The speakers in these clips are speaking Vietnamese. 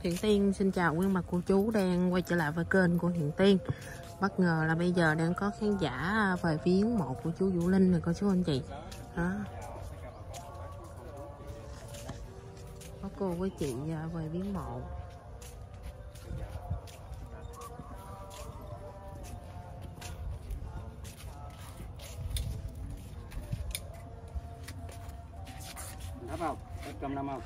Hiền Tiên xin chào quý bà cô chú đang quay trở lại với kênh của Hiền Tiên. Bất ngờ là bây giờ đang có khán giả về viếng mộ của chú Vũ Linh này cô chú anh chị. Đó. Có cô với chị về viếng mộ. Hấp không? Cầm năm không?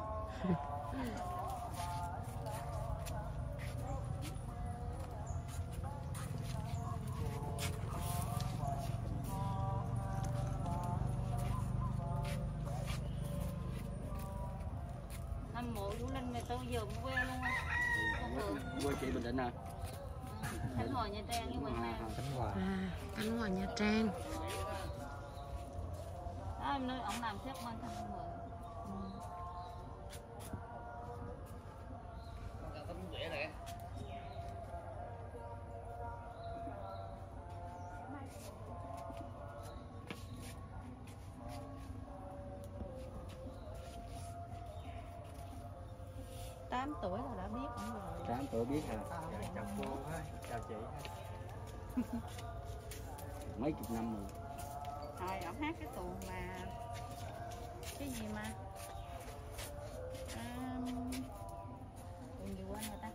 Thăm mộ Vũ Linh này tôi vừa quê luôn á. Quê chị Bình Định à? Khánh Hòa Nha Trang với Quảng Nam. Khánh Hòa Nha Trang. Đó em nói ông làm xếp bên thăm người. Tám tuổi là đã biết ông rồi. 8 tuổi biết hả? Chào cô, chào chị. Mấy chục năm rồi. Hồi ông hát cái tuồng mà cái gì mà tuồng gì quên người ta.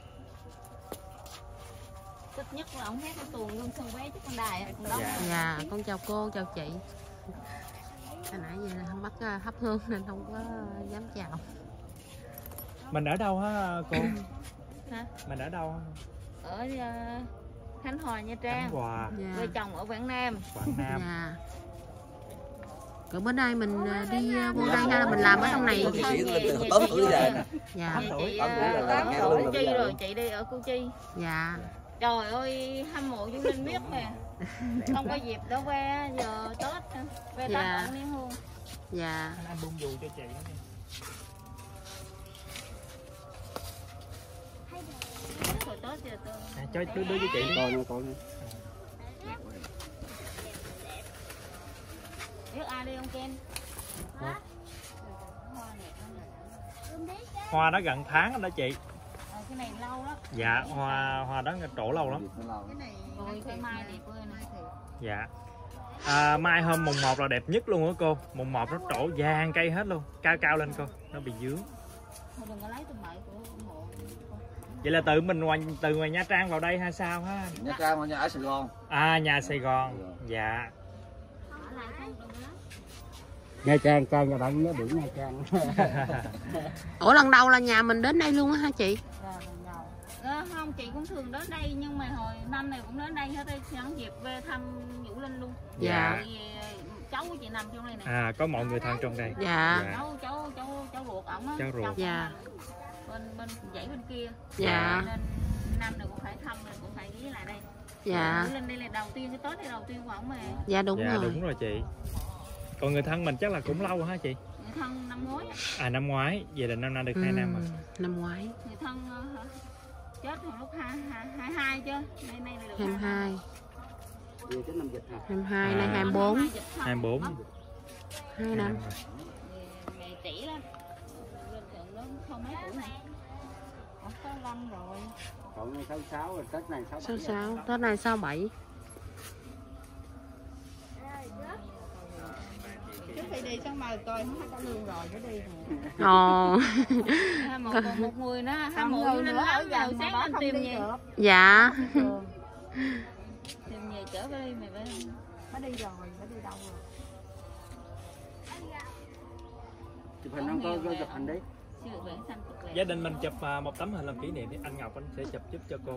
Thích nhất là ông hát cái tuồng Lương Xuân Bé chứ con đài con đó. Dạ, con chào cô, chào chị. Hồi nãy giờ là không bắt thắp hương nên không có dám chào. Mình ở đâu hả cô? Hả? Mình ở đâu? Ở Khánh Hòa Nha Trang. Khánh Hòa. Dạ. Quê chồng ở Quảng Nam. Quảng Nam. Dạ. Rồi bữa nay mình đi vô đây hay là mình làm ở trong này? Từ 8 tuổi giờ nè. Dạ. 8 tuổi. 8 tuổi là nghe Ở luôn Củ Chi rồi. rồi, chị đi ở Củ Chi. Dạ. Trời ơi, hâm mộ Vũ Linh biết mà. Không có dịp đâu về giờ Tết về Dạ. Tết Niên Hương. Dạ. Anh bung dù cho chị. Hồi Tết giờ tôi. Cho đưa cho chị đi. Coi nè. Biết ai đi ông Ken? Hoa đó gần tháng rồi đó chị. Cái này lâu đó. Dạ, hoa đó trổ lâu lắm. Rồi cái mai đẹp ơi này. Dạ. Mai hôm mùng 1 là đẹp nhất luôn á cô. Mùng 1 nó trổ vàng cây hết luôn. Cao cao lên cô, nó bị dướng. Thôi đừng có lấy tôi mời của mộ. Vậy là từ ngoài Nha Trang vào đây hay sao ha? Nha Trang mà nhà ở Sài Gòn. À, nhà Sài Gòn. Dạ. Ở lại không đừng có. Nha Trang, Trang nhà bạn nhớ biển Nha Trang. Ủa lần đầu là nhà mình đến đây luôn á hả chị? Không, chị cũng thường đến đây nhưng mà hồi năm này cũng đến đây hết đây, sẵn dịp về thăm Vũ Linh luôn. Dạ. Vì cháu của chị nằm trong đây nè. À, có mọi người thân trong đây. Dạ. Cháu ruột ổng á. Cháu ruột. Dạ. Bên dãy bên kia. Dạ. Nên năm này cũng phải thăm rồi cũng phải ghé lại đây. Dạ. Vũ Linh đây là đầu tiên, cái Tết này đầu tiên của ổng mà. Dạ đúng Dạ, rồi. đúng rồi chị. Còn người thân mình chắc là cũng lâu hả chị? Người thân năm ngoái á. À, năm ngoái, vậy là năm nay được 2 năm rồi. Năm ngoái. Người thân chết hồi lúc 22 chứ. Nay là được 22. Về cái năm dịch hả? 22 nay 24. 24. 2 năm. Mẹ chỉ lắm. Lên thượng lớn không mấy tuổi này. Ổng có 5 rồi. Còn 66 rồi, Tết này 67. 66, Tết này 67. Trước khi đi sáng mai coi không có lương rồi mới đi nè. Ồ. một người nữa, hai người nữa ở gần sáng anh tìm về. Dạ. Tìm về chở về đi mày về. Mới đi rồi, mới đi đâu rồi. Chụp hình không có chụp hình đi. Gia đình mình chụp một tấm hình làm kỷ niệm đi, anh Ngọc anh sẽ chụp giúp cho cô.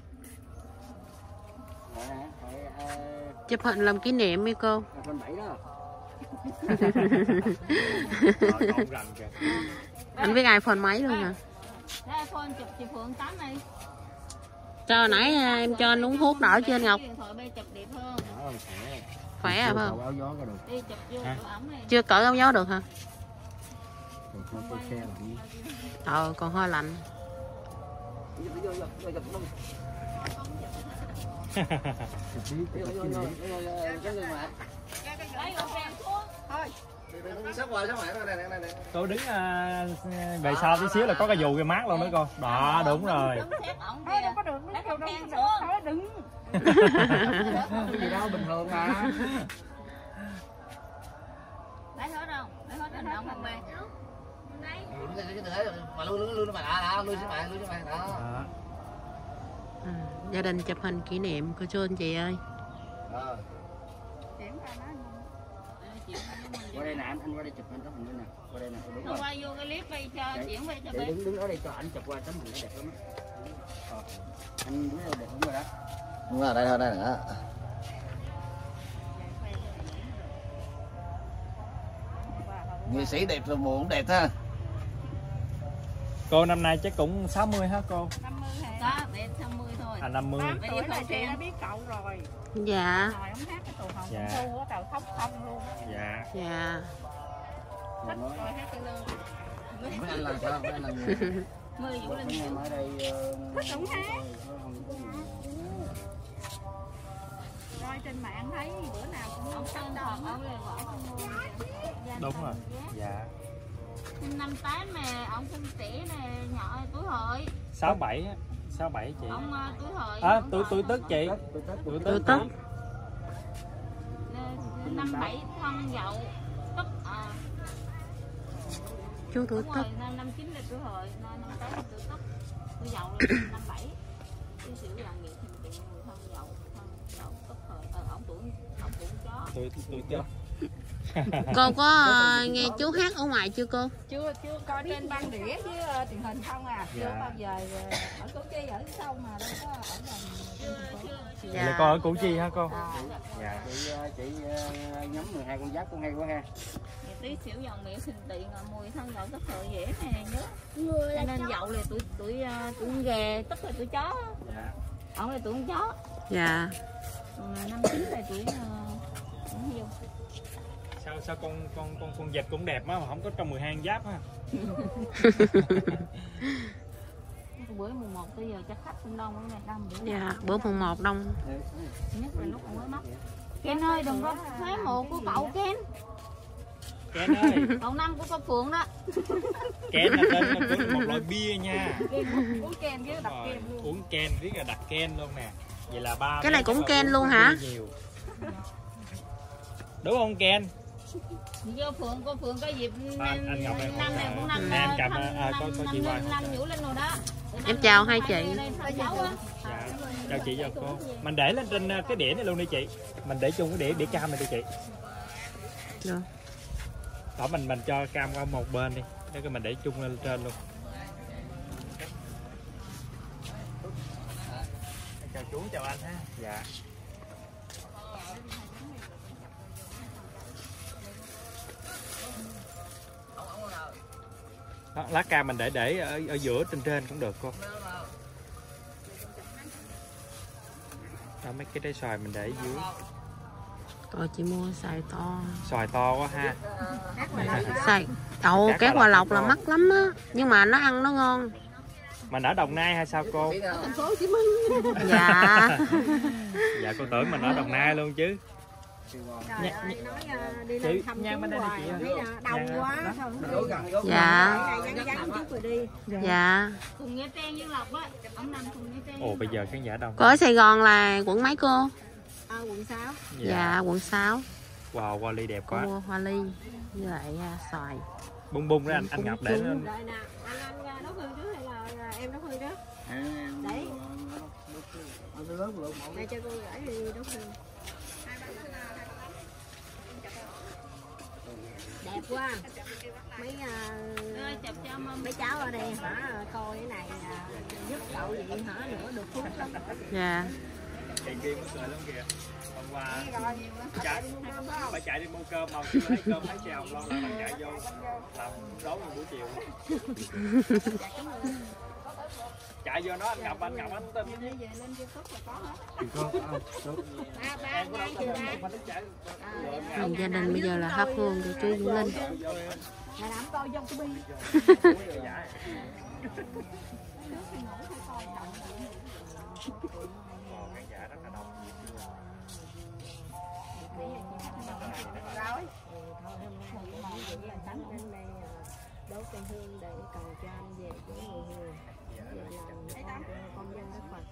Chụp hình làm kỷ niệm đi cô. Phần 7 đó. Rồi, con rành kìa. Anh biết iPhone mấy luôn hả? Đây iPhone chụp chị Phượng 8 này. Cho nãy em cho anh uống thuốc đỡ chưa anh Ngọc? Điện thoại bây chụp đẹp hơn. Khỏe à phải không? Áo gió có được. Đi chụp vô ẩm này. Chưa cởi áo gió được hả? Còn xe lạnh. Còn hơi lạnh. Cô đứng về sau tí xíu là có cái dù cái mát luôn đó cô. Đó đúng rồi. Đâu có được, nó khen xuống. Thôi đừng. Cái gì đâu bình thường mà. Lấy hết không? Lấy hết rồi không về. Gia đình chụp hình kỷ niệm cô chú anh chị ơi. Qua đây nè anh qua đây chụp hình tấm hình nữa nè. Qua đây nè, đúng rồi. Qua vô cái clip đi cho chuyển về cho Chị bé. đứng ở đây cho anh chụp qua tấm hình nó đẹp lắm. Anh đứng đây đẹp đúng rồi đó. Đúng rồi, đây thôi đây nữa. Nghệ sĩ đẹp rồi mùa cũng đẹp ha. Cô năm nay chắc cũng 60 hả cô? 50 hả? Có, bé 50 thôi. À 50. Tuổi là chị đã biết cậu rồi. Dạ. Hồi ông hát cái tù hồng Dạ. thu á, trời khóc không luôn. Dạ. Dạ. Thích rồi hát cái lương. Mấy anh làm sao? Mấy anh làm gì? Mười Vũ Linh. Mấy em ở đây Thích ông hát. Coi trên mạng thấy bữa nào cũng ông sân đâu. Ông là võ không mua. Đúng rồi. Dạ. Sinh năm 8 nè, ông sinh trẻ nè, nhỏ tuổi hợi. 67 á. 67 chị. Ông tuổi hợi. À, tuổi Tức chị. Tuổi Tuổi Tức. Tất. Năm 7 thân Dậu. Tức à. Chú tuổi Đúng Tất. rồi, năm 9 là tuổi hợi, năm 8 là tuổi Tức. Tuổi Dậu là năm 7. Cái xỉu là nghiệp thì tiền thân Dậu, Tức hợi. Ông tuổi chó. Tuổi Tức. Cô có nghe chú hát ở ngoài chưa cô? Chưa coi trên băng đĩa với truyền hình không à. Chưa bao giờ ở Củ Chi ở sâu mà đâu có ở gần. Vậy là con ở Củ Chi hả cô? Dạ. Chị nhắm 12 con giáp con hay quá ha. Tí xỉu dòng miệng sinh tiện mùi thân Dậu Tức hợi dễ nè nhớ. Cho nên Dậu là tuổi con gà, Tức là tuổi chó. Dạ. Ông là tuổi con chó. Dạ. Năm 9 là tuổi heo. Sao con vịt cũng đẹp mà không có trong 12 giáp ha. Bữa mùng 1 tới giờ chắc khách cũng đông lắm này, đông bữa. Dạ, bữa mùng 1 đông. Nhất là lúc mới móc. Ken ơi đừng có phá mộ của cậu Ken. Ken ơi. Cậu Năm của cô Phượng đó. Ken là tên của một loại bia nha. Uống ken với đặt ken luôn. Uống Ken với cả đặt Ken luôn nè. Vậy là ba. Cái này cũng Ken luôn hả? Nhiều. Đúng không Ken? Cô Phượng có dịp anh Ngọc em năm này cũng năm em cầm có chị qua. năm Vũ Linh rồi đó. Em chào hai chị. Dạ. Chào chị và cô. Mình để lên trên cái đĩa này luôn đi chị. Mình để chung cái đĩa cam này đi chị. Được. Đó mình cho cam qua một bên đi. Để cái mình để chung lên trên luôn. Chào chú, chào anh ha. Dạ. Đó, lá cam mình để ở giữa trên cũng được cô. Đó, mấy cái trái xoài mình để dưới. Rồi chị mua xoài to. Xoài to quá ha. Xoài. Ồ, cát Hòa Lộc là mắc lắm á, nhưng mà nó ăn nó ngon. Mình ở Đồng Nai hay sao cô? Thành phố Hồ Chí Minh. Dạ. Dạ cô tưởng mình ở Đồng Nai luôn chứ. Trời ơi, nói đi lên thăm chú hoài, thấy đông quá, sao không đi. Dạ. Vắng chút rồi đi. Dạ. Cùng Nha Trang với Lộc á, ông Năm cùng Nha Trang. Ồ bây giờ khán giả đông. Cô ở Sài Gòn là quận mấy cô? Quận 6. Dạ, quận 6. Wow, hoa ly đẹp Cô quá. mua hoa ly với lại xoài. Bung bung đấy anh Ngọc để lên. Rồi nè, anh nấu hương trước hay là em nấu hương trước? Đấy. Đây cho cô gửi đi nấu hương. Đẹp quá. Mấy cháu ở đây hả coi cái này giúp cậu vậy hả nữa được phúc lắm. Dạ. Chị kia mới cười lắm kìa. Hôm qua phải chạy đi mua cơm mà chưa thấy cơm thấy chèo lo là chạy vô làm rối một buổi chiều. Chạy vô nó anh Ngọc anh tin. Gia đình bây giờ là thắp hương cho chú Vũ Linh. Đốt cây hương để cầu cho anh về với người hiền, về làm con dân Đức Phật.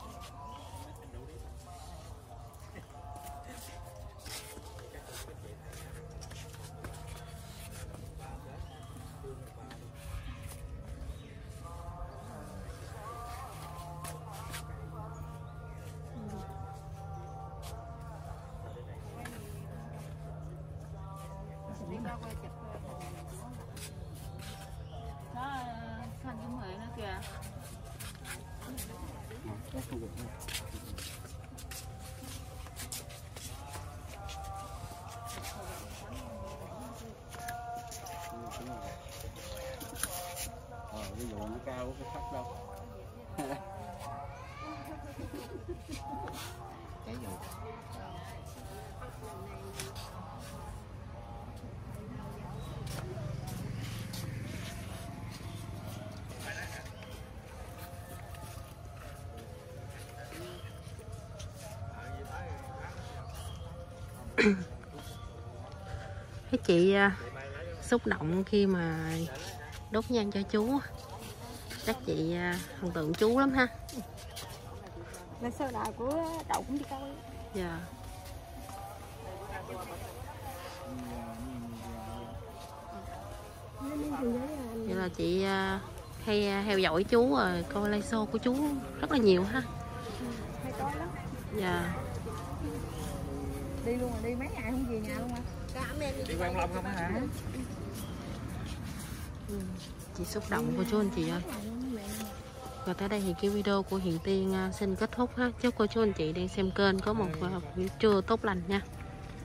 Nó Thanh Dung Huệ nữa kìa. Ví dụ nó cao cái khắc đâu. Cái dù Thấy chị xúc động khi mà đốt nhang cho chú. Chắc chị thần tượng chú lắm ha. Là sơ đà của đậu cũng đi coi. Dạ. Vậy là chị hay theo dõi chú rồi coi live show của chú rất là nhiều ha. Hay coi lắm. Dạ. Đi luôn rồi, đi mấy ngày không về nhà luôn à. Đi Quang Long không hả? Chị xúc động của chú anh chị ơi. Và tới đây thì cái video của Hiền Tiên xin kết thúc ha. Chúc cô chú anh chị đang xem kênh có một buổi trưa tốt lành nha.